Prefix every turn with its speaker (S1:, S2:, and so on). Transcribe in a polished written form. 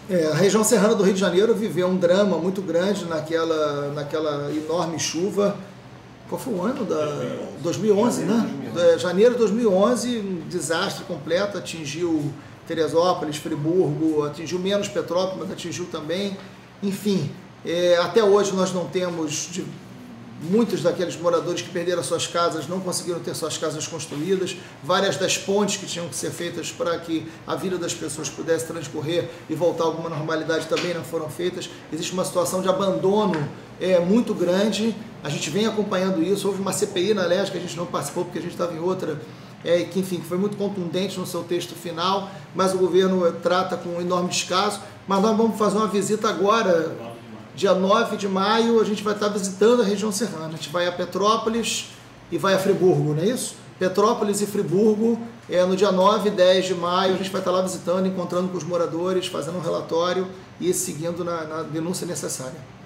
S1: A região serrana do Rio de Janeiro viveu um drama muito grande naquela enorme chuva. Qual foi o ano? 2011, né? Janeiro de 2011, um desastre completo, atingiu Teresópolis, Friburgo, atingiu menos Petrópolis, mas atingiu também. Enfim, até hoje nós não temos... Muitos daqueles moradores que perderam suas casas não conseguiram ter suas casas construídas. Várias das pontes que tinham que ser feitas para que a vida das pessoas pudesse transcorrer e voltar a alguma normalidade também não foram feitas. Existe uma situação de abandono muito grande. A gente vem acompanhando isso. Houve uma CPI na Leste que a gente não participou porque a gente estava em outra, que enfim, foi muito contundente no seu texto final, mas o governo trata com um enorme descaso. Mas nós vamos fazer uma visita agora. Dia 9 de maio a gente vai estar visitando a região serrana. A gente vai a Petrópolis e vai a Friburgo, não é isso? Petrópolis e Friburgo, no dia 9 e 10 de maio a gente vai estar lá visitando, encontrando com os moradores, fazendo um relatório e seguindo na denúncia necessária.